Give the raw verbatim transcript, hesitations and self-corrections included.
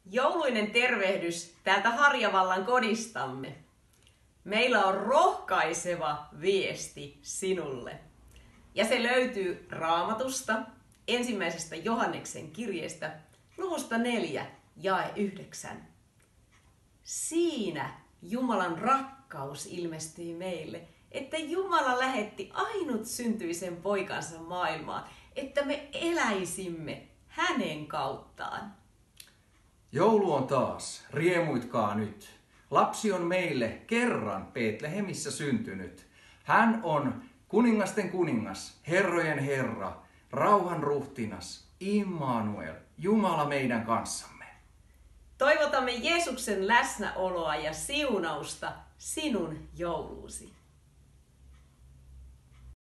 Jouluinen tervehdys täältä Harjavallan kodistamme. Meillä on rohkaiseva viesti sinulle. Ja se löytyy Raamatusta, ensimmäisestä Johanneksen kirjeestä, luvusta neljä, jae yhdeksän. Siinä Jumalan rakkaus ilmestyi meille, että Jumala lähetti ainut syntyisen poikansa maailmaan, että me eläisimme hänen kauttaan. Joulu on taas, riemuitkaa nyt. Lapsi on meille kerran Betlehemissä syntynyt. Hän on kuningasten kuningas, herrojen herra, rauhan ruhtinas, Immanuel, Jumala meidän kanssamme. Toivotamme Jeesuksen läsnäoloa ja siunausta sinun jouluusi.